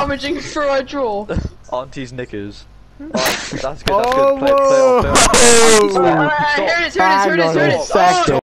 rummaging through a drawer. Auntie's knickers. Right, that's good, that's Oh, good. Play it off, play it off. Here it is, here it is, here it is, here it is. Second.